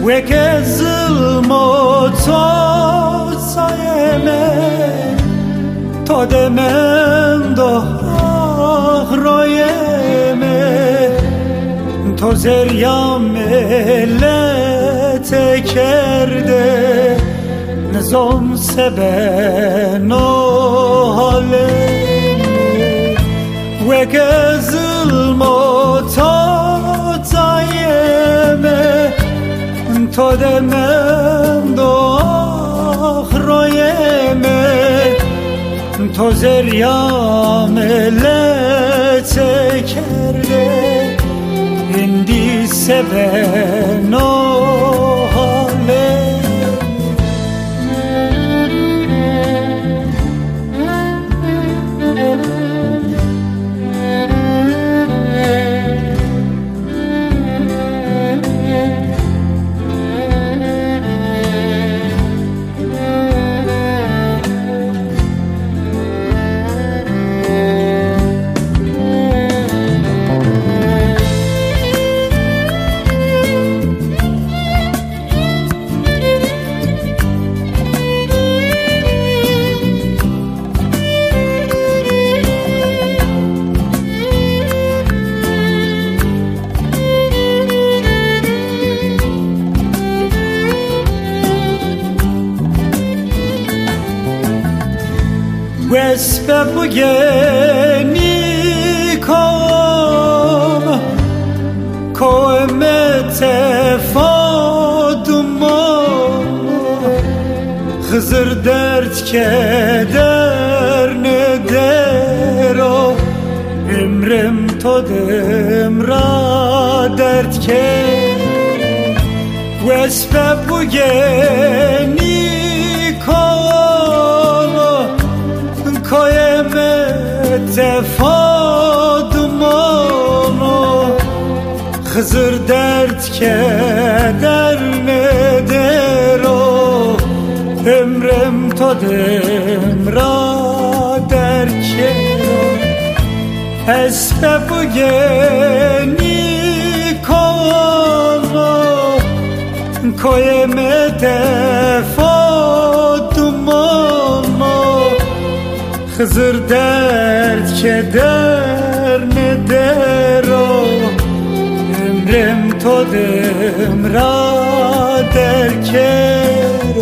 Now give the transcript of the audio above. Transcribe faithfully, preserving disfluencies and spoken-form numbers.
وکه ظلم و تو سایمه تا دمن دو آخرایمه تو زریا ملت کرده نظام سبن و حاله وکه ظلم و تو تایمه تا دمن دو آخرایمه تو زریا ملت کرده هندی سبن و حاله Vespe bugeni kom Koemete fadumo Hızır dert keder ne dero Ömrüm todım ra dert ke Vespe bugeni Tefadımonu Hızır dert keder neder o Ömrüm tadım ra derkero Esbeb geni konu Koyeme tefadımonu Hızır dert keder ne der o Ömrüm todım ra derker